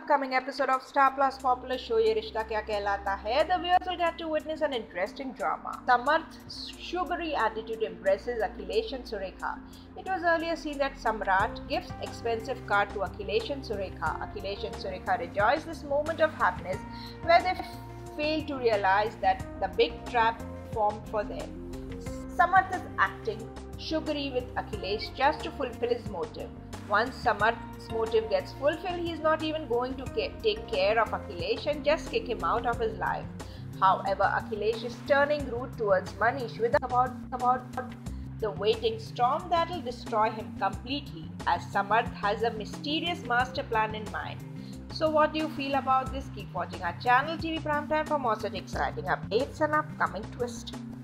upcoming episode of Star Plus popular show Ye Rishta Kya Kehlata Hai, the viewers will get to witness an interesting drama. Samarth's sugary attitude impresses Akhilesh and Surekha. It was earlier seen that Samrat gives expensive car to Akhilesh and Surekha. Akhilesh and Surekha rejoice this moment of happiness where they fail to realize that the big trap formed for them. Samarth is acting sugary with Akhilesh just to fulfill his motive. Once Samarth's motive gets fulfilled, he is not even going to take care of Akhilesh and just kick him out of his life. However, Akhilesh is turning rude towards Manish with about the waiting storm that will destroy him completely, as Samarth has a mysterious master plan in mind. So what do you feel about this? Keep watching our channel TV Primetime for more such exciting updates and upcoming twists.